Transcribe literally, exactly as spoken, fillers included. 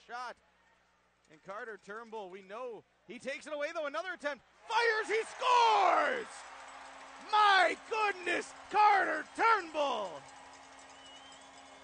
shot. And Carter Turnbull, we know he takes it away though. Another attempt, fires, he scores! My goodness, Carter Turnbull!